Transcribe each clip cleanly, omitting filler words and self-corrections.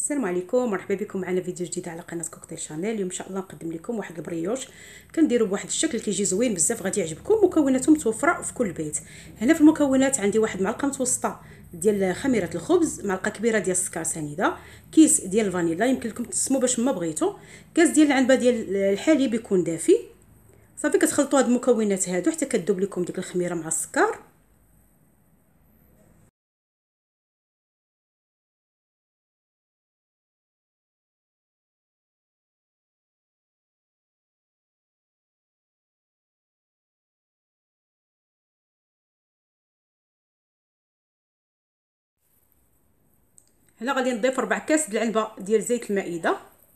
السلام عليكم، مرحبا بكم معنا فيديو جديد على قناه كوكتيل شانيل. اليوم ان شاء الله نقدم لكم واحد البريوش كنديروا بواحد الشكل كيجي زوين بزاف، غادي يعجبكم. مكوناته متوفره في كل بيت. هنا في المكونات عندي واحد معلقه متوسطه ديال خميره الخبز، معلقه كبيره ديال السكر سنيده، كيس ديال الفانيلا يمكن لكم تقسموا باش ما بغيتوا، كاس ديال العنبه ديال الحليب يكون دافي. صافي كتخلطوا هاد المكونات هادو حتى كتذوب لكم ديك الخميره مع السكر. هنا غادي نضيف 4 كاس ديال العنبه ديال زيت المائده.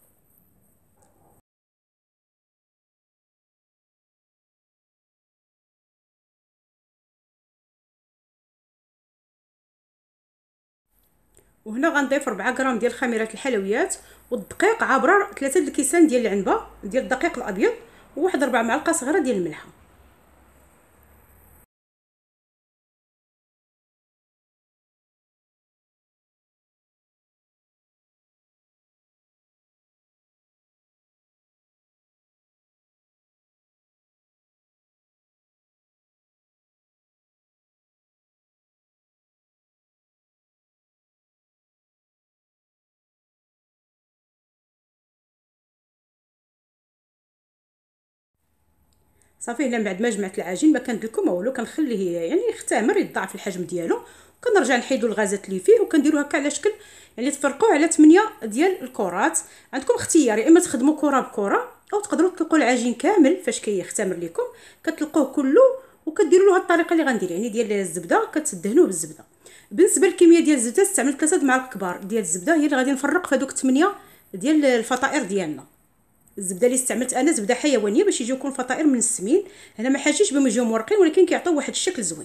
وهنا غنضيف 4 غرام ديال خميره الحلويات، والدقيق عابره 3 الكيسان ديال العنبه ديال الدقيق الابيض، وواحد 4 معالق صغيره ديال الملحه. صافي هنا من بعد ما جمعت العجين ما كندير لكم والو، كنخليه يعني يختمر يضاعف الحجم ديالو، وكنرجع نحيدوا الغازات اللي فيه وكنديروا هكا على شكل يعني تفرقوا على 8 ديال الكرات. عندكم اختيار، يا اما تخدموا كره بكره او تقدروا تطلقوا العجين كامل فاش كيختمر لكم كتلقوه كله وكديروا له هاد الطريقه اللي غندير يعني ديال الزبده، كتدهنوه بالزبده. بالنسبه للكميه ديال الزبده استعملت 3 معالق كبار ديال الزبده، هي اللي غادي نفرق في هذوك 8 ديال الفطائر ديالنا. الزبده اللي استعملت انا زبده حيوانيه باش يجيوكم الفطائر من السمين. هنا ما حاجيش بهم يجيو مورقين، ولكن كيعطيو واحد الشكل زوين.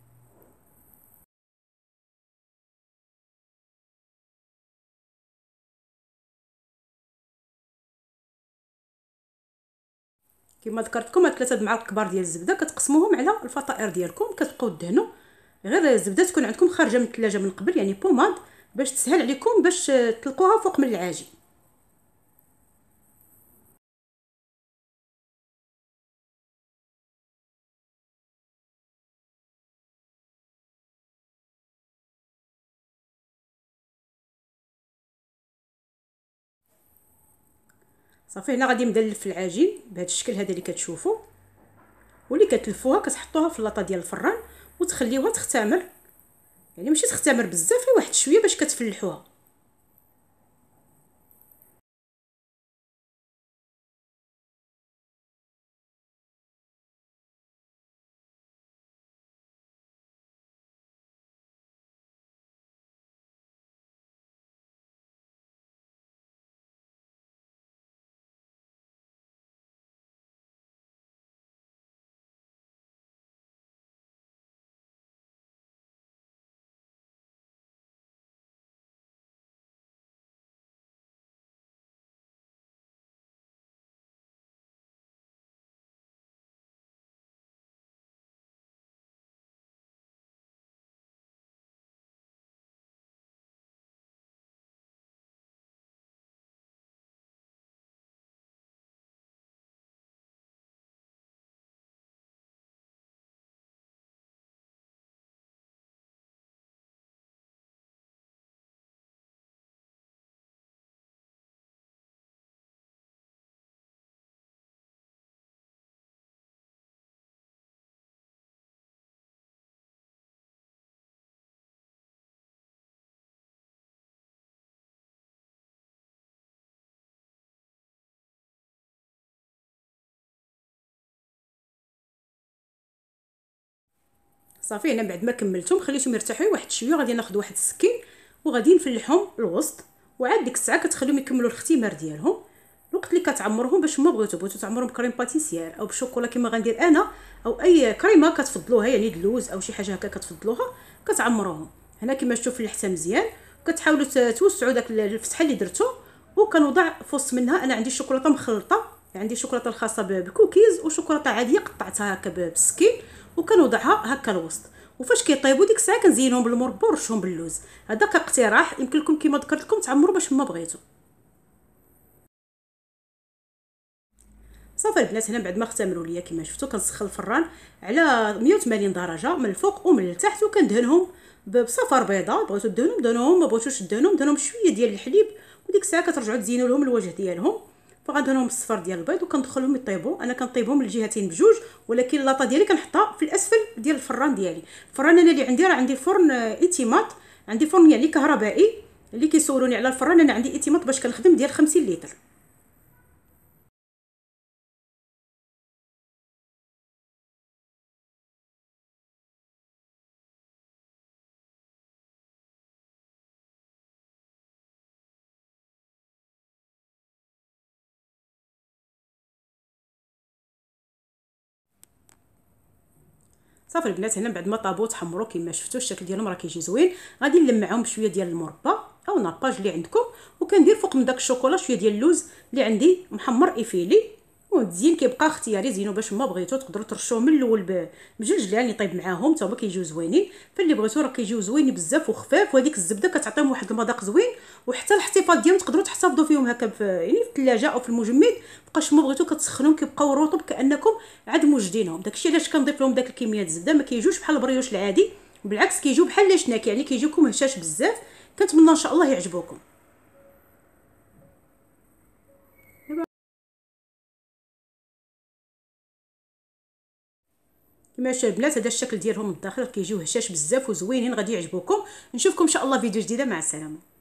كما ذكرت لكم هاد 3 معالق كبار ديال الزبده كتقسموهم على الفطائر ديالكم، كتبقاو تدهنوا. غير الزبده تكون عندكم خارجه من الثلاجه من قبل، يعني بوماد باش تسهل عليكم باش تلقوها فوق من العجين. صافي هنا غادي مدلف العجين بهذا الشكل هذا اللي كتشوفوا، واللي كتلفوها كتحطوها في اللاطه ديال الفران وتخليوها تختمر، يعني ماشي تختمر بزاف، غير واحد شويه باش كتفلحوها. صافي هنا بعد ما كملتهم خليتهم يرتاحوا واحد شويه، غادي ناخذ واحد السكين وغادي نفلحهم الوسط، وعاد ديك الساعه كتخليهم يكملوا الاختمار ديالهم. الوقت اللي كتعمروهم باش ما بغيتوا تعمروهم بكريم باتيسير او بالشوكولا كما غندير انا، او اي كريمه كتفضلوها يعني اللوز او شي حاجه هكا كتفضلوها، كتعمروهم. هنا كما شفتوا فلحتها مزيان، وكتحاولوا توسعوا داك الفتحه اللي درتو. وكنوضع في وسط منها انا عندي الشوكولاته مخلطه، عندي شوكولاته الخاصه بالكوكيز وشوكولاته عاديه قطعتها هكا بالسكين، وكنوضعها هكا الوسط. وفاش كيطيبوا ديك الساعه كنزينهم بالمربى ونرشهم باللوز. هذا كاقتراح، يمكن لكم كما ذكرت لكم تعمروا باش ما بغيتوا. صافي البنات، هنا بعد ما اختمروا ليا كما شفتوا كنسخن الفران على 180 درجه من الفوق ومن التحت، وكندهنهم بصفر بيضاء. بغيتوا دهنوهم دهنوهم، ما بغيتوش دهنوهم بشويه ديال الحليب، وديك الساعه كترجعوا تزينوا لهم الوجه ديالهم. فغندهنهم بالصفر ديال البيض وكندخلهم يطيبوا. انا كنطيبهم الجهتين بجوج، ولكن اللاطه ديالي كنحطها في الاسفل ديال الفران ديالي. الفران انا اللي عندي راه عندي فرن ايتيمات، عندي فرن يعني كهربائي. اللي كيسولوني على الفران، انا عندي ايتيمات باش كنخدم ديال 50 لتر. صافي البنات، هنا بعد ما طابوا تحمروا كما شفتوا الشكل ديالهم راه كيجي زوين. غادي نلمعهم بشويه ديال المربى او ناباج اللي عندكم، وكندير فوق من داك الشوكولا شويه ديال اللوز اللي عندي محمر ايفيلي. والتزيين كيبقى اختياري، زينوا باش ما بغيتو تقدروا ترشوه من الاول بجلجلان يطيب معاهم حتى هما كيجيو زوينين. فاللي بغيتو راه كيجيو زوينين بزاف وخفاف، وهذيك الزبده كتعطيهم واحد المذاق زوين. وحتى الاحتفاظ ديالهم تقدروا تحتفظوا فيهم هكا في يعني في الثلاجه او في المجمد، بقاش ما بغيتو كتسخنوهم كيبقاو رطب كانكم عاد موجدينهم. داكشي علاش كنضيف لهم داك الكميه الزبده، ما كيجوش بحال البريوش العادي، بالعكس كيجيو بحال لاشناك، يعني كيجيوكم هشاش بزاف. كنتمنى ان شاء الله يعجبوكم. كما شايف البنات هذا الشكل ديالهم من الداخل كيجيو هشاش بزاف وزوينين، غادي يعجبوكم. نشوفكم ان شاء الله فيديو جديده، مع السلامه.